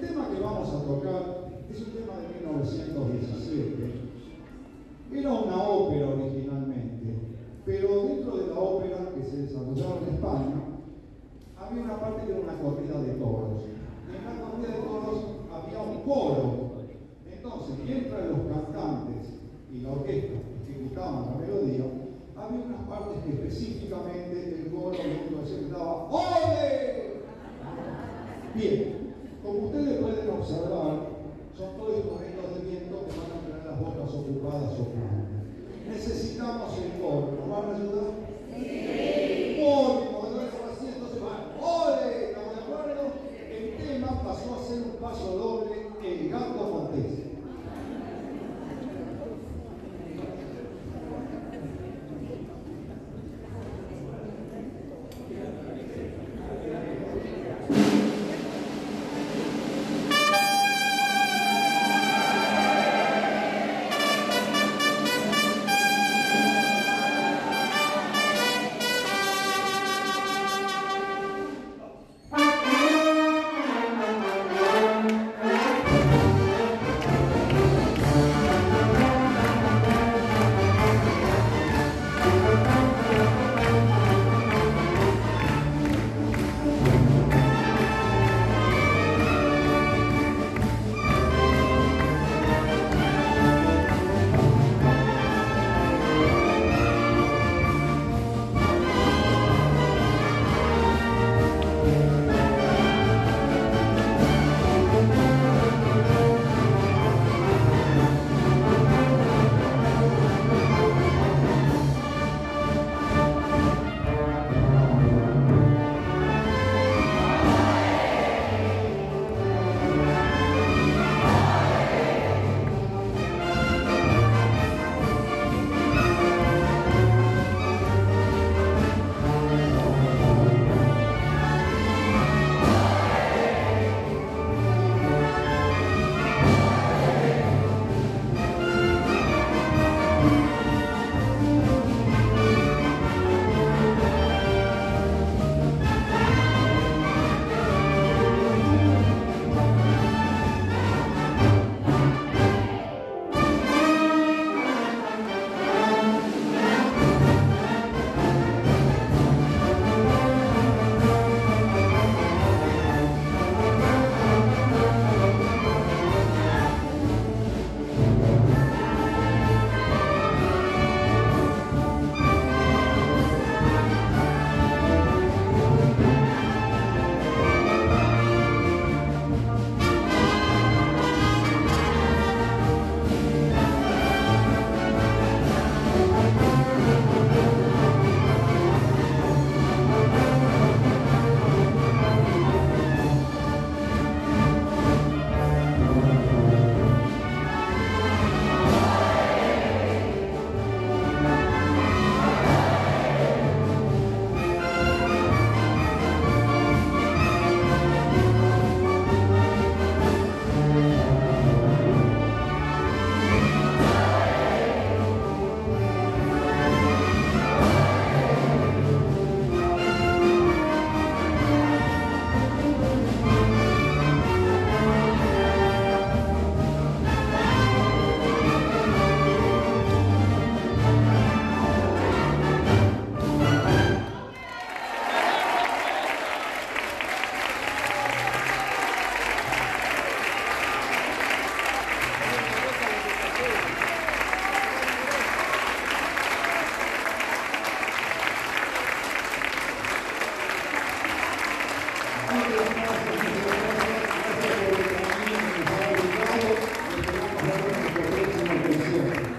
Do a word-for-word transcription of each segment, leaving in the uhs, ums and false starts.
tema que vamos a tocar es un tema de mil novecientos diecisiete. Era una ópera originalmente, pero dentro de la ópera que se desarrollaba en España, había una parte que era una corrida de toros. Y en la corrida de toros había un coro. Entonces, mientras los cantantes y la orquesta ejecutaban la melodía, había unas partes que específicamente el coro se gritaba ¡ole! Bien, como ustedes pueden observar, son todos instrumentos de viento que van a tener las bocas ocupadas o soplando. Necesitamos el coro. ¿Nos van a ayudar? Sí. Muy moderno así, entonces van ¡ole! ¿Estamos de acuerdo? El tema pasó a ser un paso doble, el gato maltés.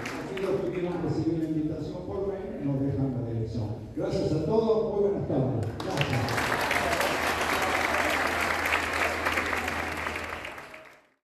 Gracias a todos, muy buenas tardes.